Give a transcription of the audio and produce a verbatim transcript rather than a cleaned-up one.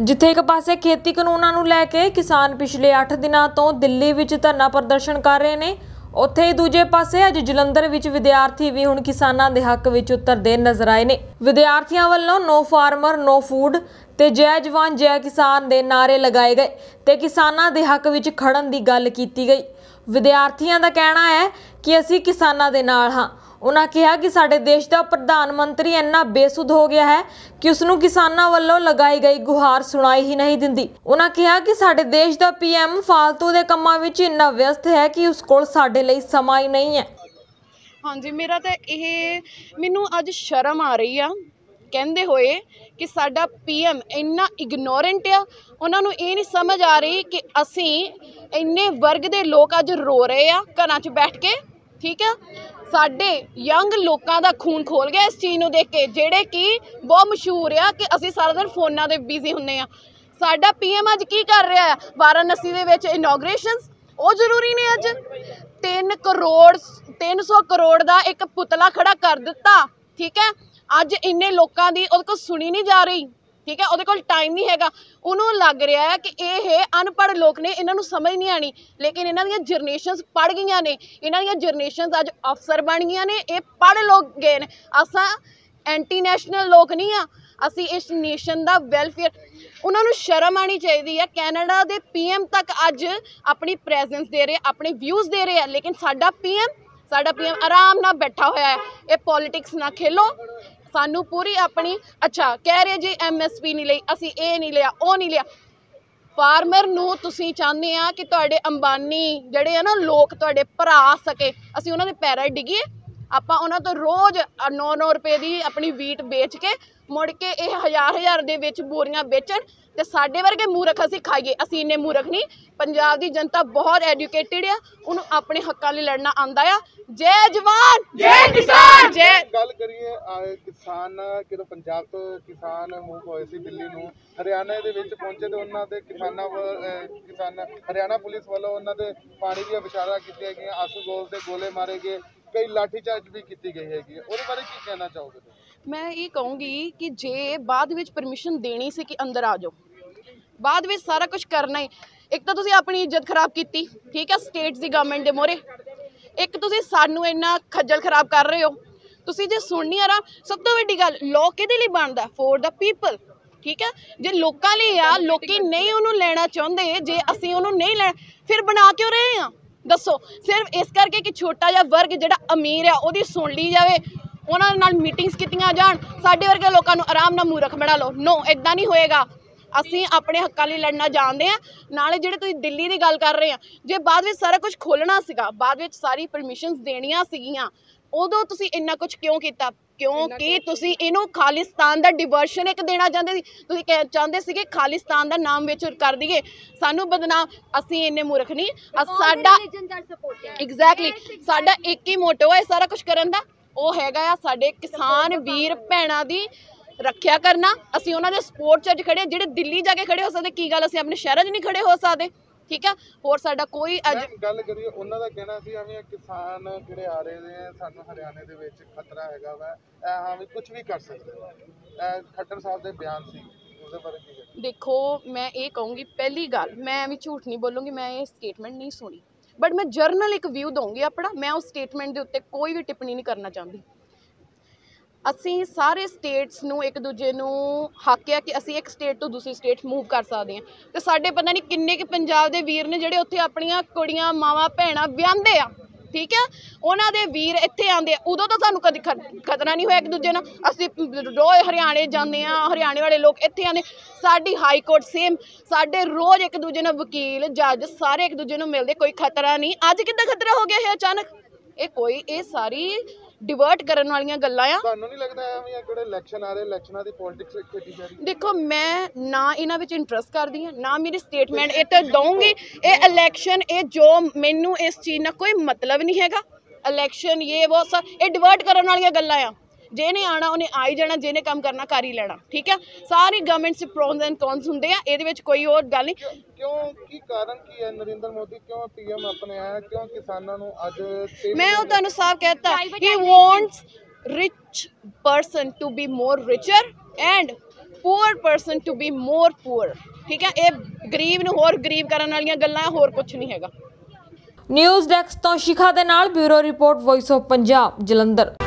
जिथे एक पासे खेती कानूनां नूं लै के किसान पिछले अठ दिनां तो दिल्ली विच धरना प्रदर्शन कर रहे ने, उत्थे ही दूजे पासे अज जलंधर विच विद्यार्थी भी हुण किसानां दे हक विच उतरदे नजर आए ने। विद्यार्थियों वालों नो फार्मर नो फूड ते जय जवान जय किसान दे नारे लगाए गए ते किसानां दे हक विच खड़न दी गल कीती गई। विद्यार्थियों का कहना है कि असीं किसानां दे नाल हां। उन्होंने कहा कि साडे देश का प्रधानमंत्री इन्ना बेसुध हो गया है कि उसनूं किसानां वालों लगाई गई गुहार सुनाई ही नहीं दिंदी। उन्होंने कहा कि साडे देश का पीएम फालतू दे कम्मां विच इन्ना व्यस्त है कि उस कोल साडे लई समां ही नहीं है। हाँ जी, मेरा तो ये मैनूं अज शर्म आ रही आ कहंदे होए कि साडा पीएम इन्ना इग्नोरेंट आ। उन्हां नूं ये नहीं समझ आ रही कि असीं इन्ने वर्ग दे लोग अज रो रहे आ घरां च बैठ के, ठीक है। साडे यंग लोगों का खून खोल गया इस चीज़ को देख के, जेड़े कि बहुत मशहूर आ कि असीं सारा दिन फोनां ते बिजी हुंदे आ। साडा पीएम अज की कर रहा है? वाराणसी दे विच इनॉग्रेशनस वो जरूरी ने। अज तीन करोड़ तीन सौ करोड़ का एक पुतला खड़ा कर दिता, ठीक है। अज इन्ने लोगों की उहदे कोल सुनी नहीं जा रही, ठीक है। उहदे कोल टाइम नहीं हैगा। उन्होंने लग रहा है कि ये अनपढ़ लोग ने, इन्हों समझ नहीं आनी, लेकिन इन्हों दी जनरेशनस पढ़ गई ने। इन्हों दी जनरेशनस अज अफसर बन गई ने, ये पढ़ लोग गए ने। असां एंटी नैशनल लोग नहीं हाँ, असी इस नेशन का वैलफेयर। उन्होंने शर्म आनी चाहिए है। कैनेडा के पीएम तक अज अपनी प्रेजेंस दे रहे, अपने व्यूज़ दे रहे हैं, लेकिन साडा पीएम साडा पीएम आराम नाल बैठा होया है। ये पॉलिटिक्स ना खेलो, सानू पूरी अपनी अच्छा कह रहे जी एम एस पी नहीं लई, असी ये नहीं लिया वो नहीं लिया। फार्मर नूं तुसीं चाहते हैं कि तुहाडे अंबानी जिहड़े है ना लोग तुहाडे भरा सके, असी उन्हां दे पैरां डिग्गीए। आपां उन्हां तो रोज़ नौ नौ रुपए की अपनी वीट बेच के मुड़ के ये हज़ार हज़ार दे विच बोरियां बेचण ते साडे वर्गे मूर्ख असीं खाईए। असीं इन्ने मूर्ख नहीं। पंजाब की जनता बहुत एजुकेटेड आ, उन्होंने अपने हक्कां लई लड़ना आंदा आ। जय जवान जय किसान। जय गल करिए किसान कि पंजाब तो किसान मूव होए सी दिल्ली नूं, हरियाणा दे विच पहुंचे तो उन्हां दे किसानां किसान हरियाणा पुलिस वालों उन्हां दे पानी दी विचारा कीतियां गईयां, आंसू गैस दे गोले मारे गए, कई लाठीचार्ज भी की गई हैगी। उहदे बारे की कहना चाहोगे? मैं ये कहूँगी कि जे बाद विच परमिशन देनी सी कि अंदर आ जाओ, बाद विच सारा कुछ करना ही। एक तो तुसीं अपनी इज्जत खराब की, ठीक है, स्टेट की गवर्नमेंट के मोहरे। एक तुसीं सानू इन्ना खज्जल खराब कर रहे हो। तुसीं जे सुननी आ, सब तो वड्डी गल लॉ किहदे लई बनदा? फॉर द पीपल, ठीक है। जे लोकां लई आ, लोकी नहीं उन्होंने लेना चाहते, जे असीं उन्होंने नहीं लेना फिर बना क्यों रहे हैं? दसो। सिर्फ इस करके कि छोटा जिहा वर्ग जिहड़ा अमीर है उहदी सुन ली जाए, उन्हां नाल मीटिंग्स कीतियां जाण, साडे वर्गे लोकां नूं आराम नाल मूर्ख बना लो। नो, इदां नहीं होएगा। असीं अपने हक्कां लई लड़ना जानते हैं। नाले जिहड़े तुसीं दिल्ली की गल कर रहे हैं, जे बाद विच सारा कुछ खोलना सीगा, बाद विच सारी परमिशनस देनियां सीगियां, उदों तुसीं इन्ना कुछ क्यों कीता? क्योंकि तुसीं इहनूं खालिस्तान दा डिवर्शन एक देना चाहते सी। तुसीं चाहते सी कि खालिस्तान दा नाम विच कर दईए, सानू बदनाम। असीं इन्ने मूर्ख नहीं। साडा एग्जैक्टली साडा एक ही मोटो है सारा कुछ करन दा, वो हैगा आ साडे किसान वीर भैणां दी रखिया करना। असीं उन्हां दे सपोर्ट च अज खड़े, जिहड़े दिल्ली जाके खड़े हो सकते, की गल असीं अपने शहरां च नहीं खड़े हो सकते, ठीक है। होर साडा कोई अज गल करिए उन्हां दा कहना सी हमें किसान जिहड़े आ रहे ने सानू हरियाणे दे विच खतरा हैगा वा, हां भी कुछ भी कर सकदे वा। खट्टर साहब दे बयान सी, उसदे बारे की कहना? देखो, मैं ये कहूँगी, पहली गल मैं भी झूठ नहीं बोलूँगी, मैं ये स्टेटमेंट नहीं सुनी, बट मैं जर्नल एक व्यू दूँगी अपना। मैं उस स्टेटमेंट के उत्ते कोई भी टिप्पणी नहीं करना चाहती। असीं सारे स्टेट्स नूं एक दूजे नूं हक है कि असीं एक स्टेट तो दूसरी स्टेट मूव कर सकते हैं, तो साडे पता नहीं किन्ने के पंजाब के वीर ने जिहड़े उत्थे अपनियां कुड़ियां मावां भैणां विआहंदे आ, ठीक है। उन्हां दे वीर इत्थे आंदे, उदों तो सानूं कदी खतरा नहीं होया एक दूजे नाल। असीं रोज़ हरियाणे जांदे आ, हरियाणे वाले लोग इत्थे आंदे, साडी हाई कोर्ट सेम, साडे रोज़ एक दूजे नाल वकील जज सारे एक दूजे नूं मिलदे, कोई खतरा नहीं। अज किद्दां खतरा हो गया है अचानक? ये कोई ये सारी डिवर्ट करने वाली गल्लां आ। ਤੁਹਾਨੂੰ नहीं लगता है ਜਿਹੜੇ ਇਲੈਕਸ਼ਨ आ रहे ਇਲੈਕਸ਼ਨਾਂ ਦੀ ਪੋਲਿਟਿਕਸ ਖੇਡੀ ਜਾ ਰਹੀ? देखो, मैं ना इन्हां विच इंटरस्ट करदी हां, ना मेरी स्टेटमेंट ये तो दूँगी। ये इलैक्शन ये जो मैनू इस चीज़ नाल कोई मतलब नहीं हैगा। इलैक्शन ये वो सब ये डिवर्ट करने वाली गल्लां आ। जिहने आना उन्हें आ ही जाना, जिहने काम करना कर ही लेना, ठीक है। सारी गवर्नमेंट से प्रोज एंड कॉन्स होंदे आ, इहदे विच कोई और गल नहीं। क्यों की कारण की है नरेंद्र मोदी क्यों पीएम अपने आया, क्यों किसानों नूं अज? मैं वो तुहानूं साफ कहता, he wants rich person to be more richer and poor person to be more poor. ਠੀਕ ਹੈ, ਇਹ ਗਰੀਬ ਨੂੰ ਹੋਰ ਗਰੀਬ ਕਰਨ ਵਾਲੀਆਂ ਗੱਲਾਂ, ਹੋਰ ਕੁਝ ਨਹੀਂ ਹੈਗਾ। ਨਿਊਜ਼ ਡੈਸਕ ਤੋਂ ਸ਼ਿਖਾ ਦੇ ਨਾਲ bureau report, voice of Punjab, Jalandhar.